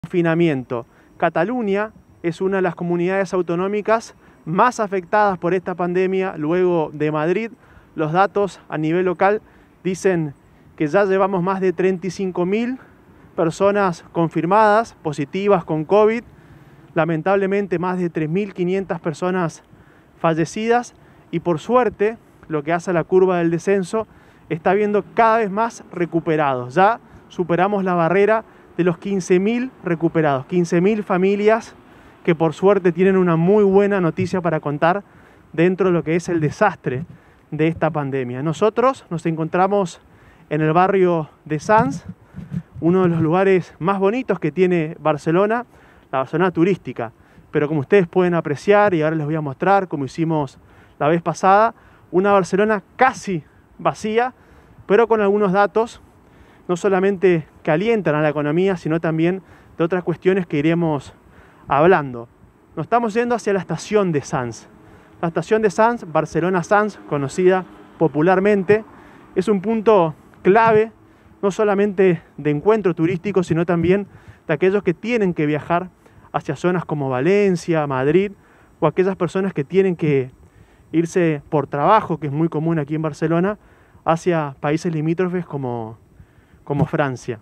confinamiento. Cataluña es una de las comunidades autonómicas más afectadas por esta pandemia luego de Madrid. Los datos a nivel local dicen que ya llevamos más de 35.000 personas confirmadas, positivas con COVID. Lamentablemente más de 3.500 personas fallecidas y por suerte, lo que hace a la curva del descenso, está viendo cada vez más recuperados. Ya superamos la barrera de los 15.000 recuperados, 15.000 familias que por suerte tienen una muy buena noticia para contar dentro de lo que es el desastre de esta pandemia. Nosotros nos encontramos en el barrio de Sants, uno de los lugares más bonitos que tiene Barcelona, la Barcelona turística. Pero como ustedes pueden apreciar, y ahora les voy a mostrar, como hicimos la vez pasada, una Barcelona casi vacía, pero con algunos datos, no solamente que alientan a la economía, sino también de otras cuestiones que iremos hablando. Nos estamos yendo hacia la estación de Sants. La estación de Sants, Barcelona Sants, conocida popularmente, es un punto clave, no solamente de encuentro turístico, sino también de aquellos que tienen que viajar hacia zonas como Valencia, Madrid, o aquellas personas que tienen que irse por trabajo, que es muy común aquí en Barcelona, hacia países limítrofes como Francia.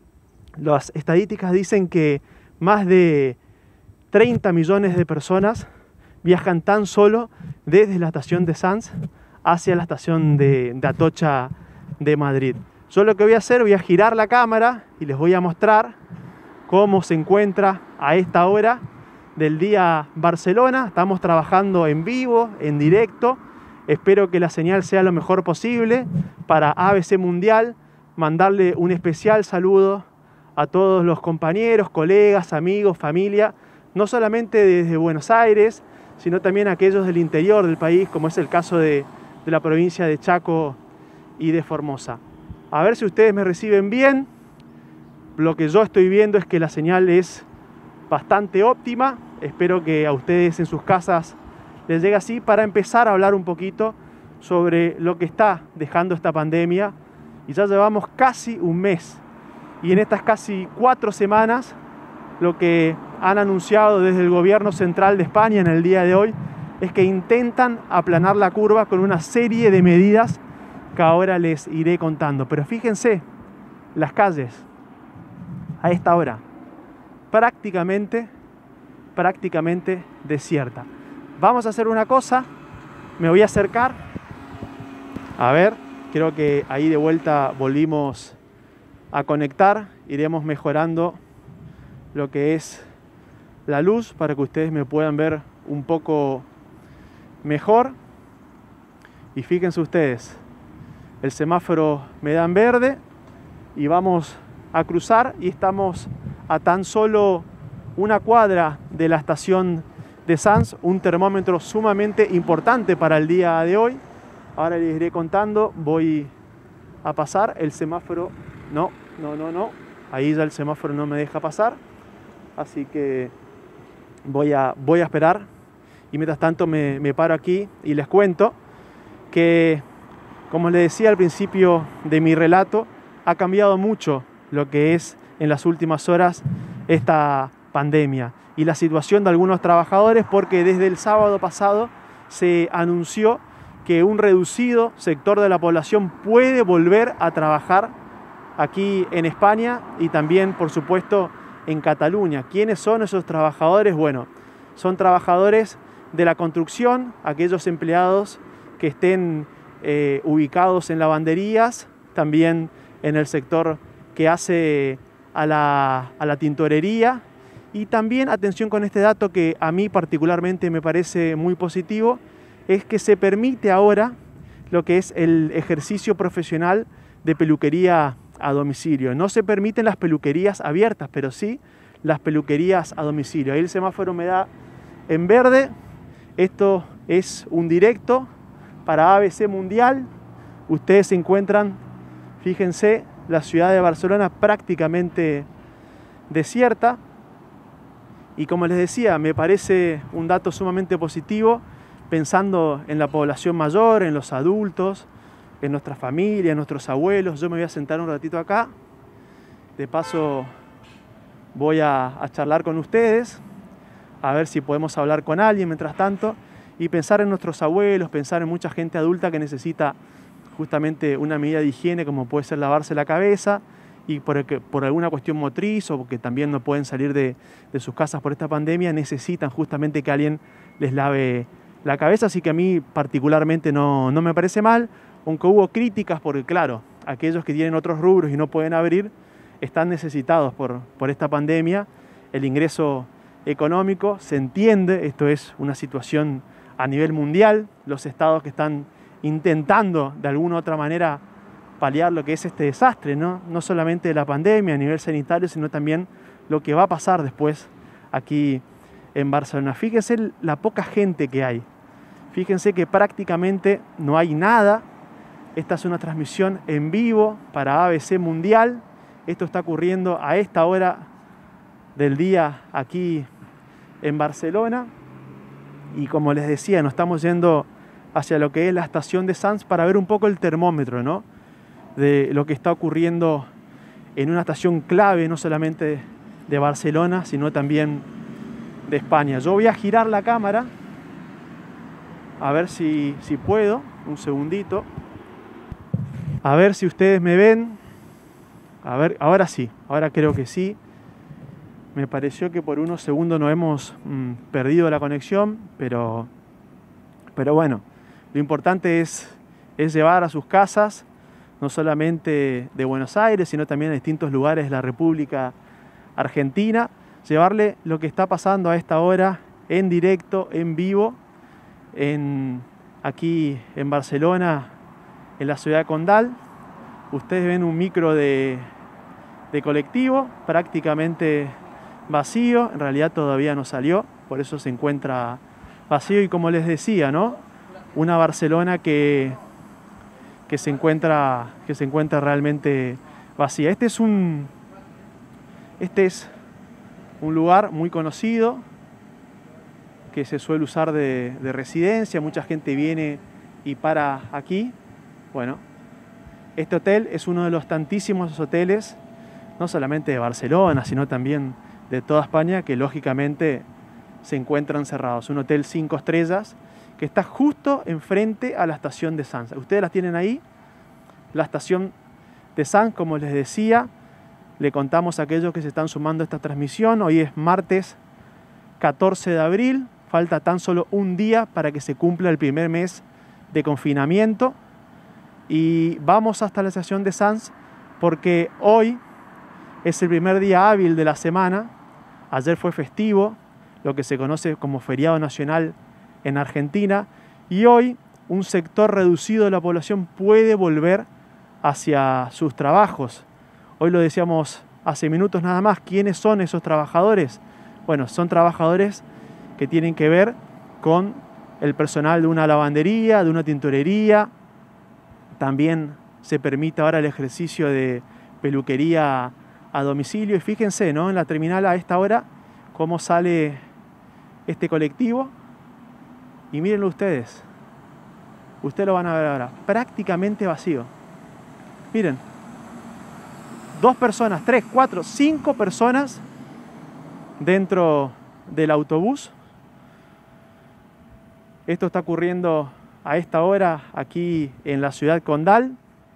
Las estadísticas dicen que más de 30 millones de personas viajan tan solo desde la estación de Sants hacia la estación de Atocha de Madrid. Yo lo que voy a hacer, voy a girar la cámara y les voy a mostrar cómo se encuentra a esta hora del día Barcelona. Estamos trabajando en vivo, en directo. Espero que la señal sea lo mejor posible para ABC Mundial. Mandarle un especial saludo a todos los compañeros, colegas, amigos, familia, no solamente desde Buenos Aires, sino también aquellos del interior del país, como es el caso de la provincia de Chaco y de Formosa. A ver si ustedes me reciben bien. Lo que yo estoy viendo es que la señal es bastante óptima. Espero que a ustedes en sus casas les llegue así, para empezar a hablar un poquito sobre lo que está dejando esta pandemia. Y ya llevamos casi un mes. Y en estas casi 4 semanas, lo que han anunciado desde el gobierno central de España en el día de hoy es que intentan aplanar la curva con una serie de medidas que ahora les iré contando. Pero fíjense, las calles a esta hora prácticamente desierta. Vamos a hacer una cosa, me voy a acercar, a ver, creo que ahí de vuelta volvimos a conectar, iremos mejorando lo que es la luz para que ustedes me puedan ver un poco mejor. Y fíjense ustedes, el semáforo me da en verde y vamos a cruzar y estamos a tan solo una cuadra de la estación de Sants, un termómetro sumamente importante para el día de hoy. Ahora les iré contando, voy a pasar, el semáforo, no, ahí ya el semáforo no me deja pasar, así que voy a esperar y mientras tanto me paro aquí y les cuento que, como les decía al principio de mi relato, ha cambiado mucho lo que es en las últimas horas esta pandemia y la situación de algunos trabajadores, porque desde el sábado pasado se anunció que un reducido sector de la población puede volver a trabajar aquí en España y también, por supuesto, en Cataluña. ¿Quiénes son esos trabajadores? Bueno, son trabajadores de la construcción, aquellos empleados que estén ubicados en lavanderías, también en el sector que hace a la tintorería. Y también, atención con este dato que a mí particularmente me parece muy positivo, es que se permite ahora lo que es el ejercicio profesional de peluquería a domicilio. No se permiten las peluquerías abiertas, pero sí las peluquerías a domicilio. Ahí el semáforo me da en verde. Esto es un directo para ABC Mundial. Ustedes se encuentran, fíjense, la ciudad de Barcelona prácticamente desierta. Y como les decía, me parece un dato sumamente positivo, pensando en la población mayor, en los adultos, en nuestra familia, en nuestros abuelos. Yo me voy a sentar un ratito acá. De paso voy a charlar con ustedes, a ver si podemos hablar con alguien mientras tanto, y pensar en nuestros abuelos, pensar en mucha gente adulta que necesita justamente una medida de higiene, como puede ser lavarse la cabeza, y por alguna cuestión motriz o porque también no pueden salir de sus casas por esta pandemia, necesitan justamente que alguien les lave la cabeza. Así que a mí particularmente no me parece mal, aunque hubo críticas porque, claro, aquellos que tienen otros rubros y no pueden abrir están necesitados por esta pandemia. El ingreso económico se entiende, esto es una situación a nivel mundial, los estados que están intentando de alguna u otra manera paliar lo que es este desastre, ¿no? No solamente de la pandemia a nivel sanitario, sino también lo que va a pasar después aquí en Barcelona. Fíjense la poca gente que hay. Fíjense que prácticamente no hay nada. Esta es una transmisión en vivo para ABC Mundial. Esto está ocurriendo a esta hora del día aquí en Barcelona. Y como les decía, nos estamos yendo hacia lo que es la estación de Sants para ver un poco el termómetro, ¿no?, de lo que está ocurriendo en una estación clave, no solamente de Barcelona, sino también de España. Yo voy a girar la cámara, a ver si puedo, un segundito. A ver si ustedes me ven. A ver, ahora sí, ahora creo que sí. Me pareció que por unos segundos nos hemos perdido la conexión, pero bueno, lo importante es llevar a sus casas, no solamente de Buenos Aires, sino también a distintos lugares de la República Argentina, llevarle lo que está pasando a esta hora en directo, en vivo, aquí en Barcelona, en la ciudad de Condal. Ustedes ven un micro de colectivo prácticamente vacío, en realidad todavía no salió, por eso se encuentra vacío, y como les decía, ¿no?, una Barcelona que se encuentra realmente vacía. Este es un lugar muy conocido que se suele usar de residencia, mucha gente viene y para aquí. Bueno, este hotel es uno de los tantísimos hoteles, no solamente de Barcelona, sino también de toda España, que lógicamente se encuentran cerrados. Un hotel 5 estrellas que está justo enfrente a la estación de Sants. Ustedes las tienen ahí, la estación de Sants, como les decía. Le contamos a aquellos que se están sumando a esta transmisión. Hoy es martes 14 de abril, falta tan solo un día para que se cumpla el primer mes de confinamiento. Y vamos hasta la estación de Sants porque hoy es el primer día hábil de la semana. Ayer fue festivo, lo que se conoce como feriado nacional en Argentina, y hoy un sector reducido de la población puede volver hacia sus trabajos. Hoy lo decíamos hace minutos nada más. ¿Quiénes son esos trabajadores? Bueno, son trabajadores que tienen que ver con el personal de una lavandería, de una tintorería. También se permite ahora el ejercicio de peluquería a domicilio. Y fíjense, ¿no?, en la terminal a esta hora cómo sale este colectivo. Y mírenlo ustedes. Ustedes lo van a ver ahora. Prácticamente vacío. Miren. 2 personas, 3, 4, 5 personas dentro del autobús. Esto está ocurriendo a esta hora aquí en la ciudad Condal.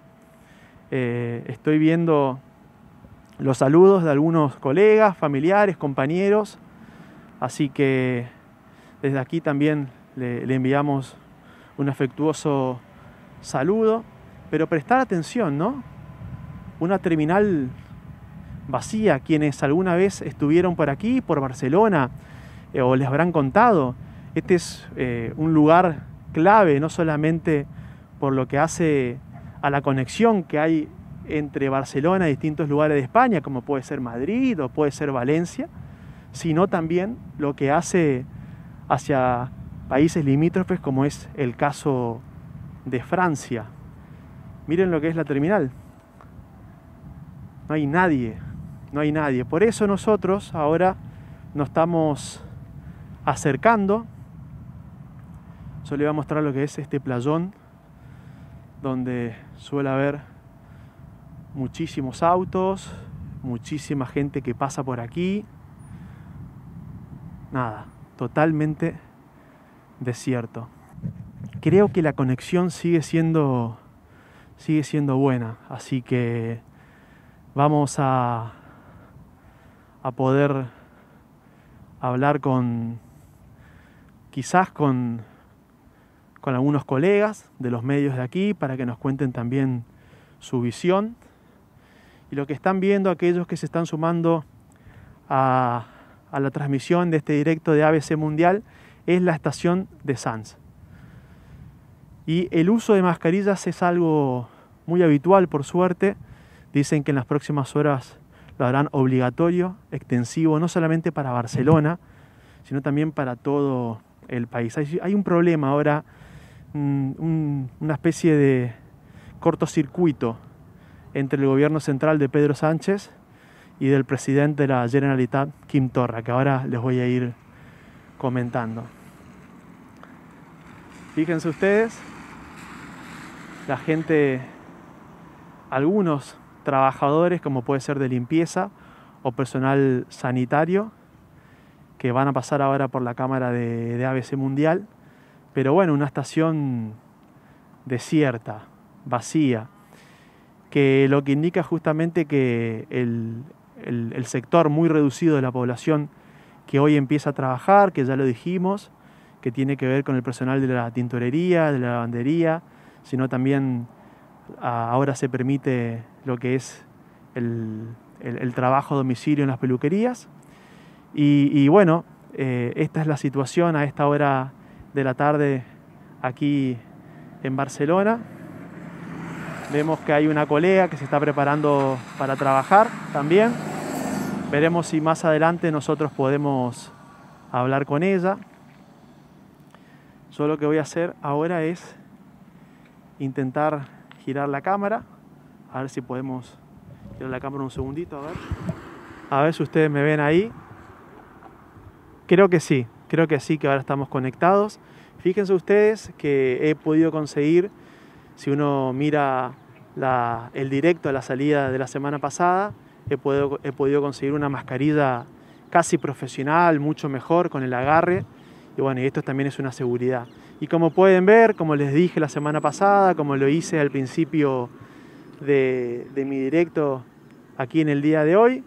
Estoy viendo los saludos de algunos colegas, familiares, compañeros. Así que desde aquí también le enviamos un afectuoso saludo. Pero prestar atención, ¿no? Una terminal vacía. Quienes alguna vez estuvieron por aquí, por Barcelona, o les habrán contado, este es un lugar clave, no solamente por lo que hace a la conexión que hay entre Barcelona y distintos lugares de España, como puede ser Madrid o puede ser Valencia, sino también lo que hace hacia países limítrofes, como es el caso de Francia. Miren lo que es la terminal. No hay nadie, no hay nadie. Por eso nosotros ahora nos estamos acercando. Yo les voy a mostrar lo que es este playón, donde suele haber muchísimos autos, muchísima gente que pasa por aquí. Nada, totalmente desierto. Creo que la conexión sigue siendo buena, así que vamos a poder hablar quizás con algunos colegas de los medios de aquí para que nos cuenten también su visión y lo que están viendo aquellos que se están sumando a la transmisión de este directo de ABC Mundial es la estación de Sanz. Y el uso de mascarillas es algo muy habitual, por suerte. Dicen que en las próximas horas lo harán obligatorio, extensivo, no solamente para Barcelona, sino también para todo el país. Hay un problema ahora, una especie de cortocircuito entre el gobierno central de Pedro Sánchez y del presidente de la Generalitat, Quim Torra, que ahora les voy a ir comentando. Fíjense ustedes, la gente, algunos trabajadores, como puede ser de limpieza o personal sanitario, que van a pasar ahora por la cámara de ABC Mundial, pero bueno, una estación desierta, vacía, que lo que indica justamente que el sector muy reducido de la población que hoy empieza a trabajar, que ya lo dijimos, que tiene que ver con el personal de la tintorería, de la lavandería, sino también ahora se permite lo que es el trabajo a domicilio en las peluquerías. Y bueno, esta es la situación a esta hora de la tarde aquí en Barcelona. Vemos que hay una colega que se está preparando para trabajar también. Veremos si más adelante nosotros podemos hablar con ella. Yo lo que voy a hacer ahora es intentar girar la cámara. A ver si podemos girar la cámara un segundito. A ver si ustedes me ven ahí. Creo que sí, que ahora estamos conectados. Fíjense ustedes que he podido conseguir, si uno mira el directo a la salida de la semana pasada, he podido conseguir una mascarilla casi profesional, mucho mejor, con el agarre. Y bueno, y esto también es una seguridad. Y como pueden ver, como les dije la semana pasada, como lo hice al principio de mi directo aquí en el día de hoy,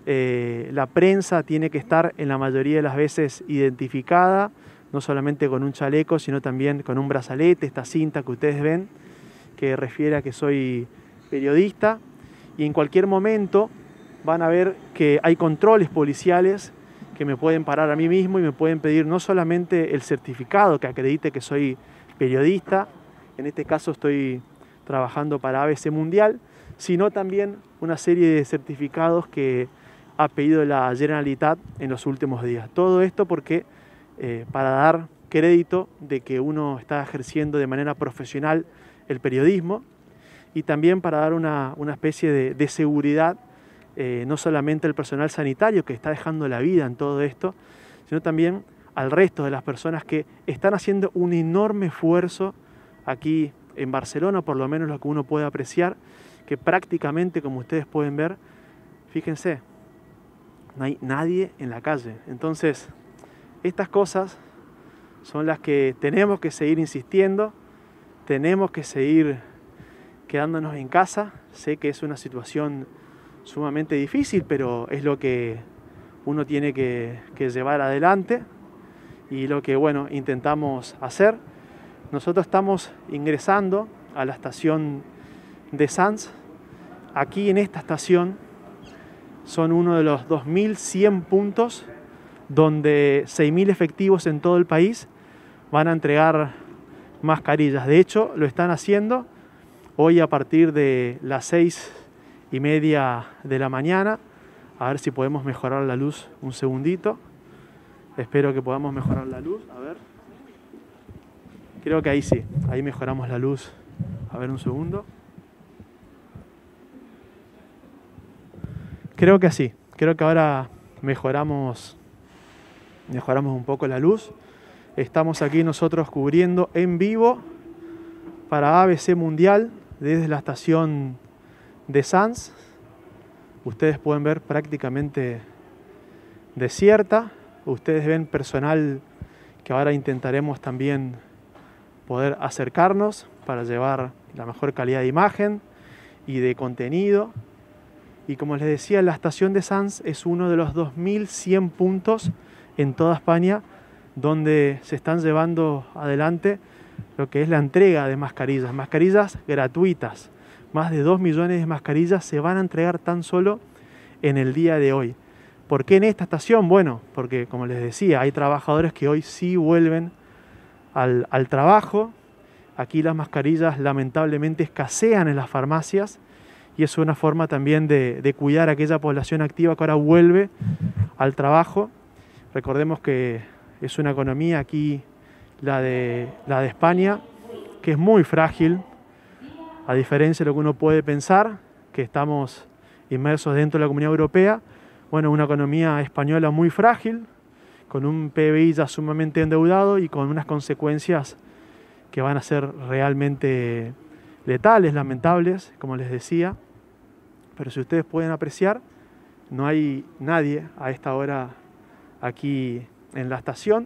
la prensa tiene que estar en la mayoría de las veces identificada, no solamente con un chaleco, sino también con un brazalete, esta cinta que ustedes ven, que refiere a que soy periodista. Y en cualquier momento van a ver que hay controles policiales que me pueden parar a mí mismo y me pueden pedir no solamente el certificado que acredite que soy periodista, en este caso estoy trabajando para ABC Mundial, sino también una serie de certificados que ha pedido la Generalitat en los últimos días. Todo esto porque para dar crédito de que uno está ejerciendo de manera profesional el periodismo y también para dar una especie de seguridad, no solamente al personal sanitario que está dejando la vida en todo esto, sino también al resto de las personas que están haciendo un enorme esfuerzo aquí en Barcelona, por lo menos lo que uno puede apreciar, que prácticamente, como ustedes pueden ver, fíjense, no hay nadie en la calle. Entonces, estas cosas son las que tenemos que seguir insistiendo, tenemos que seguir quedándonos en casa. Sé que es una situación sumamente difícil, pero es lo que uno tiene que llevar adelante y lo que, bueno, intentamos hacer. Nosotros estamos ingresando a la estación de Sanz. Aquí en esta estación son uno de los 2.100 puntos donde 6.000 efectivos en todo el país van a entregar mascarillas. De hecho, lo están haciendo hoy a partir de las 6:30 de la mañana. A ver si podemos mejorar la luz un segundito. Espero que podamos mejorar la luz. A ver. Creo que ahí sí. Ahí mejoramos la luz. A ver un segundo. Creo que sí. Creo que ahora mejoramos un poco la luz. Estamos aquí nosotros cubriendo en vivo para ABC Mundial desde la estación de Sanz. ustedes pueden ver prácticamente desierta. Ustedes ven personal que ahora intentaremos también poder acercarnos para llevar la mejor calidad de imagen y de contenido. Y como les decía, la estación de Sants es uno de los 2100 puntos en toda España donde se están llevando adelante lo que es la entrega de mascarillas gratuitas. Más de 2 millones de mascarillas se van a entregar tan solo en el día de hoy. ¿Por qué en esta estación? Bueno, porque como les decía, hay trabajadores que hoy sí vuelven al trabajo. Aquí las mascarillas lamentablemente escasean en las farmacias y es una forma también de cuidar a aquella población activa que ahora vuelve al trabajo. Recordemos que es una economía aquí, la de España, que es muy frágil, a diferencia de lo que uno puede pensar, que estamos inmersos dentro de la Comunidad Europea. Bueno, una economía española muy frágil, con un PBI ya sumamente endeudado y con unas consecuencias que van a ser realmente letales, lamentables, como les decía. Pero si ustedes pueden apreciar, no hay nadie a esta hora aquí en la estación.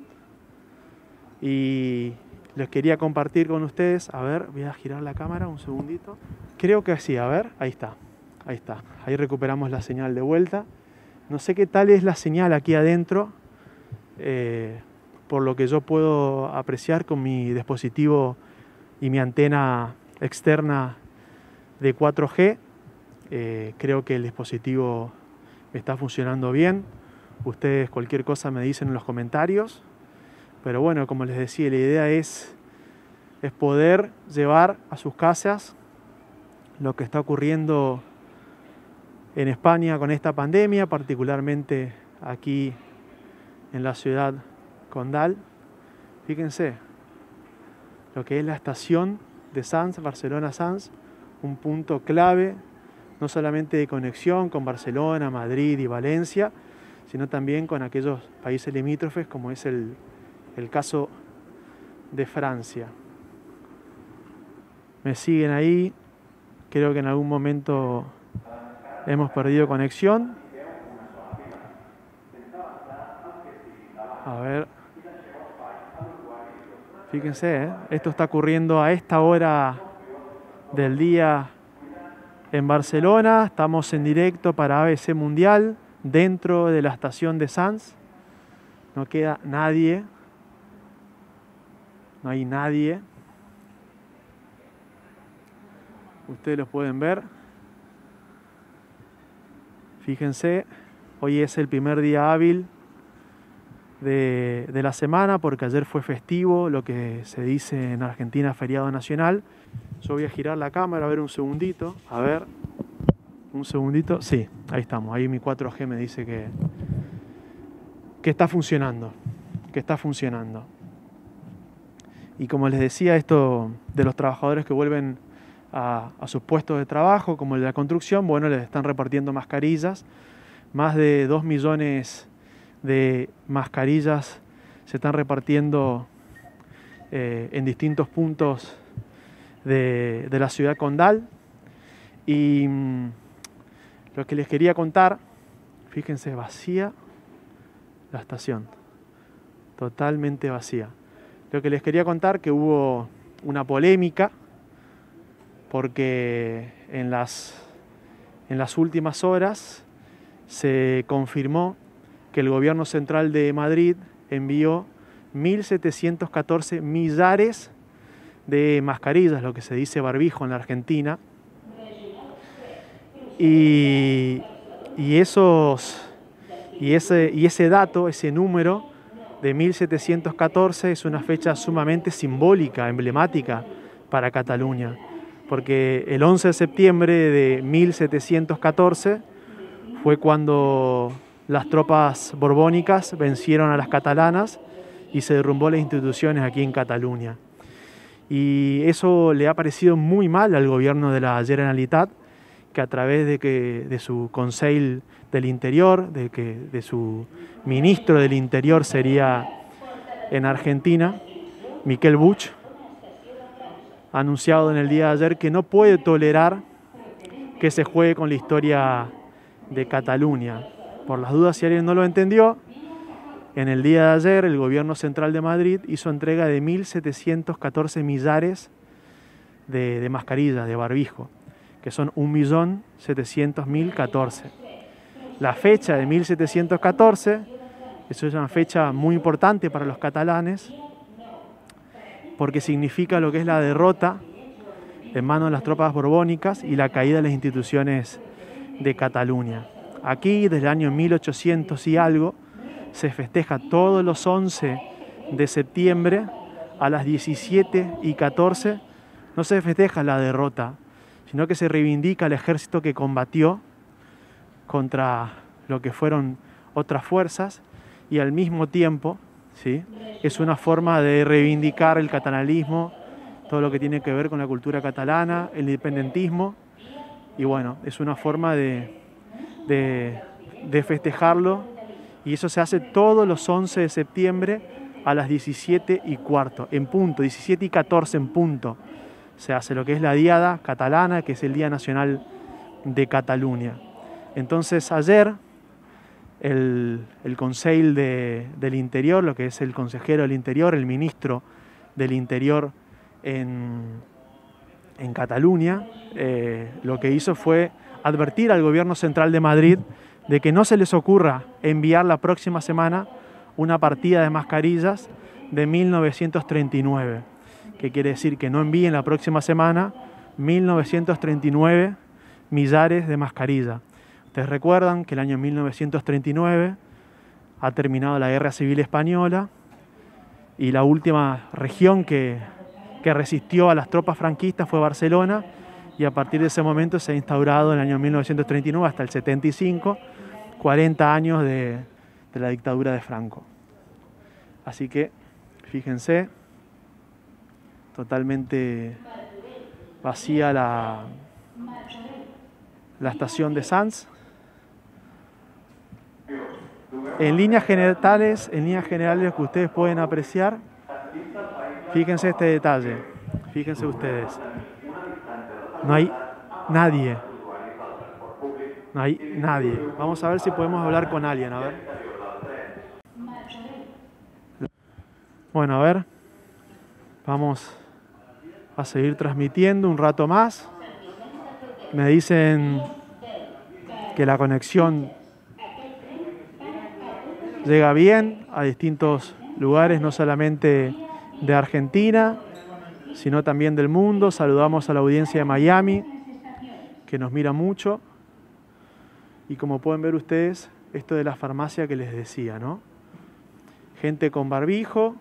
Y les quería compartir con ustedes, a ver, voy a girar la cámara un segundito. Creo que sí, a ver, ahí está. Ahí recuperamos la señal de vuelta. No sé qué tal es la señal aquí adentro, por lo que yo puedo apreciar con mi dispositivo y mi antena externa de 4G. Creo que el dispositivo está funcionando bien. Ustedes cualquier cosa me dicen en los comentarios. Pero bueno, como les decía, la idea es poder llevar a sus casas lo que está ocurriendo en España con esta pandemia, particularmente aquí en la ciudad condal. Fíjense lo que es la estación de Sants, Barcelona-Sants, un punto clave, no solamente de conexión con Barcelona, Madrid y Valencia, sino también con aquellos países limítrofes, como es el caso de Francia. Me siguen ahí, creo que en algún momento hemos perdido conexión. A ver, fíjense, esto está ocurriendo a esta hora del día en Barcelona. Estamos en directo para ABC Mundial dentro de la estación de Sants. No queda nadie. No hay nadie. Ustedes lo pueden ver. Fíjense, hoy es el primer día hábil de la semana porque ayer fue festivo, lo que se dice en Argentina feriado nacional. Yo voy a girar la cámara a ver un segundito. A ver, un segundito. Sí, ahí estamos. Ahí mi 4G me dice que está funcionando. Que está funcionando. Y como les decía, esto de los trabajadores que vuelven a sus puestos de trabajo, como el de la construcción, bueno, les están repartiendo mascarillas. Más de 2 millones de mascarillas se están repartiendo en distintos puntos de la ciudad condal. Y lo que les quería contar, fíjense, vacía la estación, totalmente vacía. Lo que les quería contar que hubo una polémica porque en las últimas horas se confirmó que el gobierno central de Madrid envió 1.714 millares de mascarillas, lo que se dice barbijo en la Argentina. Y ese dato, ese número de 1.714 es una fecha sumamente simbólica, emblemática para Cataluña, porque el 11 de septiembre de 1714 fue cuando las tropas borbónicas vencieron a las catalanas y se derrumbó las instituciones aquí en Cataluña. Y eso le ha parecido muy mal al gobierno de la Generalitat, que a través de su Consell del Interior, de su ministro del Interior sería en Argentina, Miquel Buch, ha anunciado en el día de ayer que no puede tolerar que se juegue con la historia de Cataluña. Por las dudas, si alguien no lo entendió, en el día de ayer el gobierno central de Madrid hizo entrega de 1.714 millares de mascarillas, de barbijo, que son 1.700.014. La fecha de 1714, eso es una fecha muy importante para los catalanes, porque significa lo que es la derrota en manos de las tropas borbónicas y la caída de las instituciones de Cataluña. Aquí, desde el año 1800 y algo, se festeja todos los 11 de septiembre a las 17:14. No se festeja la derrota, sino que se reivindica el ejército que combatió contra lo que fueron otras fuerzas, y al mismo tiempo, ¿sí?, es una forma de reivindicar el catalanismo, todo lo que tiene que ver con la cultura catalana, el independentismo, y bueno, es una forma de festejarlo, y eso se hace todos los 11 de septiembre a las 17:15, en punto, 17:14 en punto. Se hace lo que es la Diada Catalana, que es el Día Nacional de Cataluña. Entonces ayer el Consell del Interior, lo que es el consejero del Interior, el ministro del Interior en Cataluña, lo que hizo fue advertir al gobierno central de Madrid de que no se les ocurra enviar la próxima semana una partida de mascarillas de 1939, que quiere decir que no envíen la próxima semana 1939 millares de mascarillas. Ustedes recuerdan que el año 1939 ha terminado la Guerra Civil Española y la última región que resistió a las tropas franquistas fue Barcelona, y a partir de ese momento se ha instaurado en el año 1939 hasta el 75, 40 años de la dictadura de Franco. Así que, fíjense, totalmente vacía la estación de Sants. En líneas generales que ustedes pueden apreciar, fíjense este detalle, fíjense ustedes, no hay nadie, no hay nadie. Vamos a ver si podemos hablar con alguien, a ver. Bueno, a ver, vamos a seguir transmitiendo un rato más. Me dicen que la conexión llega bien a distintos lugares, no solamente de Argentina, sino también del mundo. Saludamos a la audiencia de Miami, que nos mira mucho. Y como pueden ver ustedes, esto de la farmacia que les decía, ¿no? Gente con barbijo,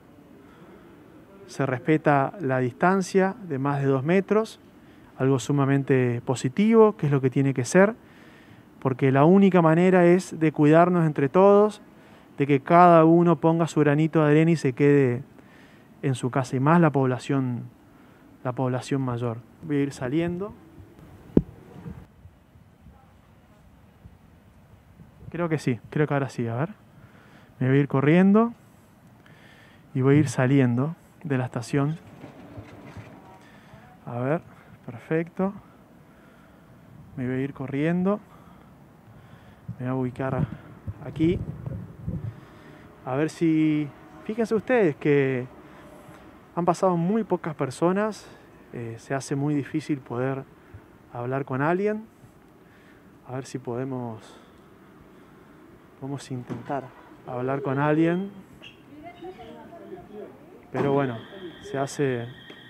se respeta la distancia de más de 2 metros, algo sumamente positivo, que es lo que tiene que ser, porque la única manera es de cuidarnos entre todos, de que cada uno ponga su granito de arena y se quede en su casa, y más la población mayor. Voy a ir saliendo. Creo que sí, creo que ahora sí, a ver. Me voy a ir corriendo y voy a ir saliendo de la estación. A ver, perfecto. Me voy a ir corriendo. Me voy a ubicar aquí. A ver si... Fíjense ustedes que han pasado muy pocas personas. Se hace muy difícil poder hablar con alguien. A ver si podemos intentar hablar con alguien. Pero bueno, se hace...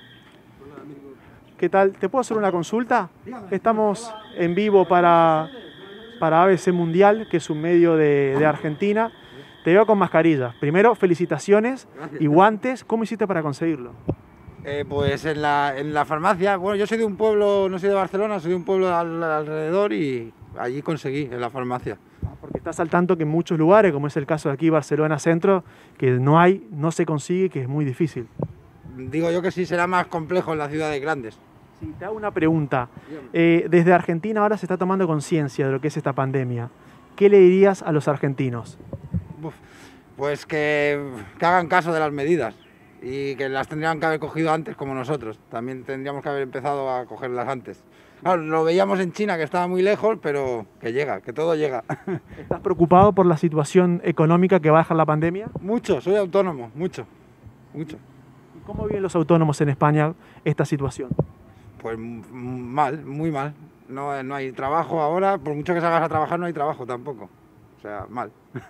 ¿Qué tal? ¿Te puedo hacer una consulta? Estamos en vivo para ABC Mundial, que es un medio de Argentina. Te veo con mascarillas. Primero, felicitaciones. Gracias. Y guantes. ¿Cómo hiciste para conseguirlo? Pues en la farmacia. Bueno, yo soy de un pueblo, no soy de Barcelona, soy de un pueblo alrededor, y allí conseguí, en la farmacia. Porque estás al tanto que en muchos lugares, como es el caso de aquí, Barcelona Centro, que no se consigue, que es muy difícil. Digo yo que sí, será más complejo en las ciudades grandes. Sí, te hago una pregunta. Desde Argentina ahora se está tomando conciencia de lo que es esta pandemia. ¿Qué le dirías a los argentinos? Pues que hagan caso de las medidas, y que las tendrían que haber cogido antes, como nosotros. También tendríamos que haber empezado a cogerlas antes. Claro, lo veíamos en China, que estaba muy lejos, pero que llega, que todo llega. ¿Estás preocupado por la situación económica que va a dejar la pandemia? Mucho, soy autónomo, mucho, mucho. ¿Y cómo viven los autónomos en España esta situación? Pues mal, muy mal. No hay trabajo ahora, por mucho que salgas a trabajar no hay trabajo tampoco. O sea, mal.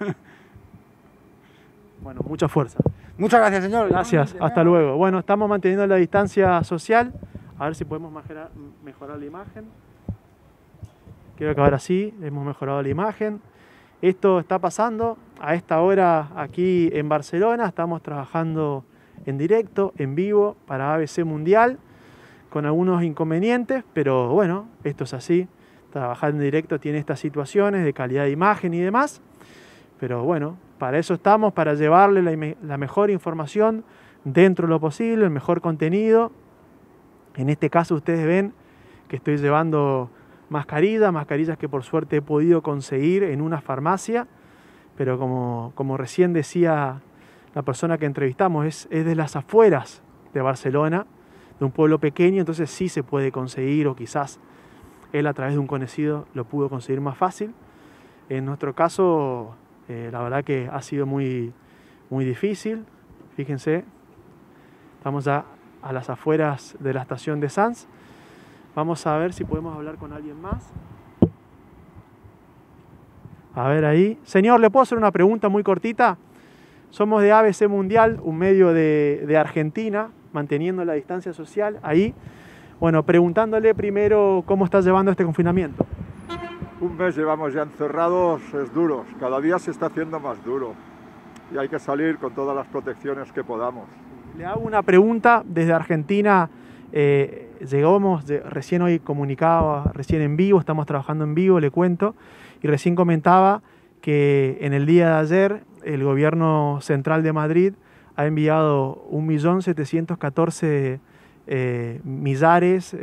Bueno, mucha fuerza. Muchas gracias, señor. Gracias, hasta luego. Bueno, estamos manteniendo la distancia social. A ver si podemos mejorar la imagen. Creo que ahora sí, hemos mejorado la imagen. Esto está pasando a esta hora aquí en Barcelona. Estamos trabajando en directo, en vivo, para ABC Mundial, con algunos inconvenientes, pero bueno, esto es así. Trabajar en directo tiene estas situaciones de calidad de imagen y demás. Pero bueno, para eso estamos, para llevarle la mejor información dentro de lo posible, el mejor contenido. En este caso ustedes ven que estoy llevando mascarillas que por suerte he podido conseguir en una farmacia, pero como recién decía la persona que entrevistamos, es de las afueras de Barcelona, de un pueblo pequeño, entonces sí se puede conseguir, o quizás él a través de un conocido lo pudo conseguir más fácil. En nuestro caso, la verdad que ha sido muy difícil. Fíjense, estamos ya a las afueras de la estación de Sants. Vamos a ver si podemos hablar con alguien más. A ver ahí. Señor, ¿le puedo hacer una pregunta muy cortita? Somos de ABC Mundial, un medio de Argentina, manteniendo la distancia social ahí. Bueno, preguntándole primero cómo está llevando este confinamiento. Un mes llevamos ya encerrados, es duro, cada día se está haciendo más duro y hay que salir con todas las protecciones que podamos. Le hago una pregunta desde Argentina. Llegamos, recién hoy comunicaba, recién en vivo, estamos trabajando en vivo, le cuento, y recién comentaba que en el día de ayer el gobierno central de Madrid ha enviado 1.714.000 millares,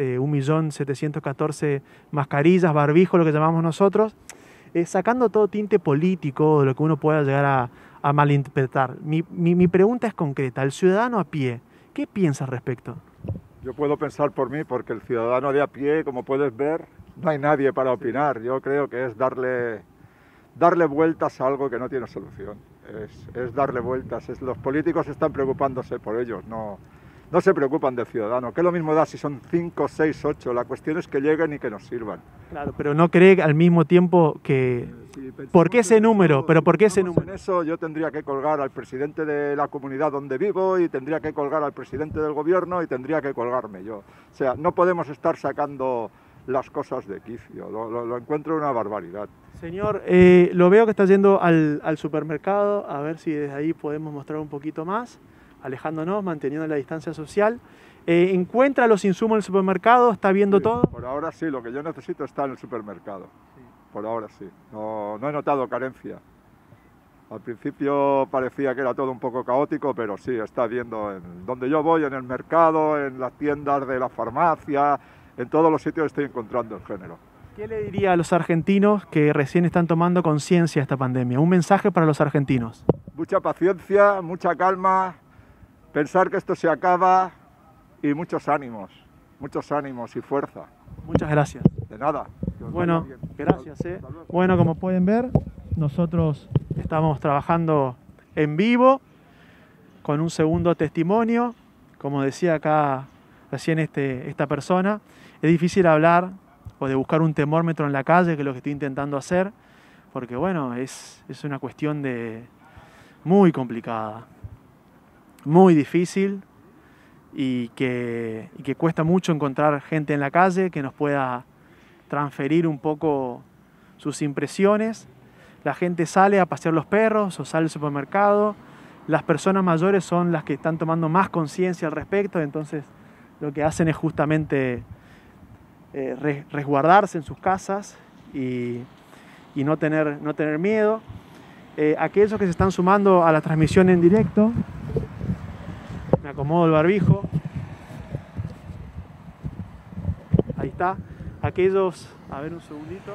1.714.000 mascarillas, barbijos, lo que llamamos nosotros, sacando todo tinte político, de lo que uno pueda llegar a malinterpretar. Mi pregunta es concreta, el ciudadano a pie, ¿qué piensa al respecto? Yo puedo pensar por mí, porque el ciudadano de a pie, como puedes ver, no hay nadie para opinar. Yo creo que es darle vueltas a algo que no tiene solución. Es darle vueltas. Los políticos están preocupándose por ellos, no se preocupan del ciudadano. Que lo mismo da si son 5, 6, 8. La cuestión es que lleguen y que nos sirvan. Claro, pero no cree al mismo tiempo que... ¿Por qué ese número? ¿Pero por qué ese número? En eso yo tendría que colgar al presidente de la comunidad donde vivo y tendría que colgar al presidente del gobierno y tendría que colgarme yo. O sea, no podemos estar sacando las cosas de quicio. Lo encuentro una barbaridad. Señor, lo veo que está yendo al supermercado. A ver si desde ahí podemos mostrar un poquito más. Alejándonos, manteniendo la distancia social. ¿Encuentra los insumos en el supermercado? ¿Está viendo sí, todo? Por ahora sí, lo que yo necesito está en el supermercado. Sí. Por ahora sí, no he notado carencia. Al principio parecía que era todo un poco caótico, pero sí, está viendo donde yo voy, en el mercado, en las tiendas de la farmacia, en todos los sitios estoy encontrando el género. ¿Qué le diría a los argentinos que recién están tomando conciencia de esta pandemia? Un mensaje para los argentinos. Mucha paciencia, mucha calma, pensar que esto se acaba y muchos ánimos y fuerza. Muchas gracias. De nada. Bueno, gracias. Bueno, como pueden ver, nosotros estamos trabajando en vivo con un segundo testimonio. Como decía acá recién esta persona, es difícil hablar o de buscar un termómetro en la calle, que es lo que estoy intentando hacer, porque bueno, es una cuestión muy complicada, muy difícil y que cuesta mucho encontrar gente en la calle que nos pueda transferir un poco sus impresiones. La gente sale a pasear los perros o sale al supermercado. Las personas mayores son las que están tomando más conciencia al respecto, entonces lo que hacen es justamente resguardarse en sus casas y no tener miedo. Aquellos que se están sumando a la transmisión en directo, me acomodo el barbijo, ahí está. Aquellos, a ver un segundito,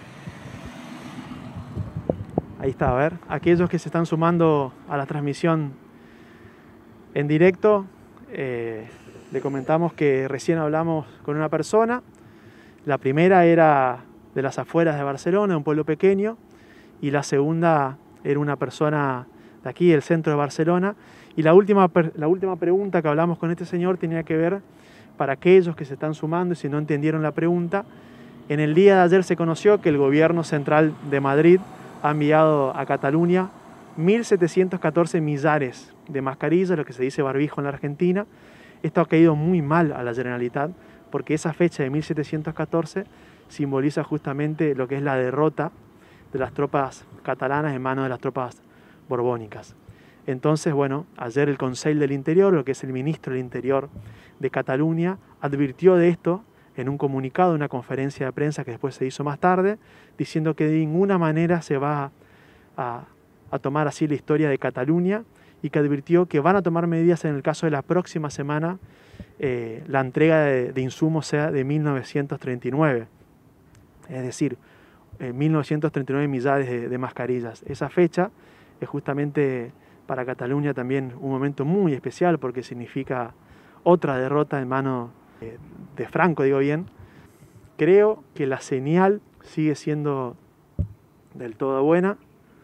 ahí está, a ver, aquellos que se están sumando a la transmisión en directo, le comentamos que recién hablamos con una persona, La primera era de las afueras de Barcelona, un pueblo pequeño, y la segunda era una persona de aquí, del centro de Barcelona. Y la última pregunta que hablamos con este señor tenía que ver, para aquellos que se están sumando y si no entendieron la pregunta, en el día de ayer se conoció que el gobierno central de Madrid ha enviado a Cataluña 1.714 millares de mascarillas, lo que se dice barbijo en la Argentina. Esto ha caído muy mal a la Generalitat, porque esa fecha de 1714 simboliza justamente lo que es la derrota de las tropas catalanas en manos de las tropas borbónicas. Entonces, bueno, ayer el Consell del Interior, lo que es el ministro del Interior de Cataluña, advirtió de esto en un comunicado, una conferencia de prensa que después se hizo más tarde, diciendo que de ninguna manera se va a tomar así la historia de Cataluña, y que advirtió que van a tomar medidas en el caso de la próxima semana la entrega de insumos sea de 1939, es decir, 1939 millares de mascarillas. Esa fecha es justamente para Cataluña también un momento muy especial, porque significa otra derrota en manos de Franco, digo bien. Creo que la señal sigue siendo del todo buena.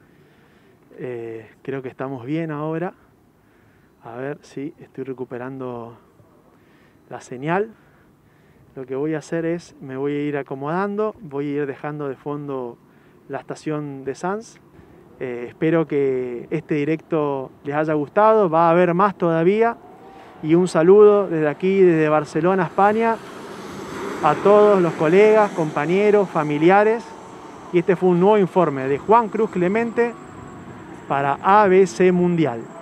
Creo que estamos bien ahora. A ver si estoy recuperando la señal. Lo que voy a hacer es, me voy a ir acomodando, voy a ir dejando de fondo la estación de Sants. Espero que este directo les haya gustado, va a haber más todavía. Y un saludo desde aquí, desde Barcelona, España, a todos los colegas, compañeros, familiares. Y este fue un nuevo informe de Juan Cruz Clemente para ABC Mundial.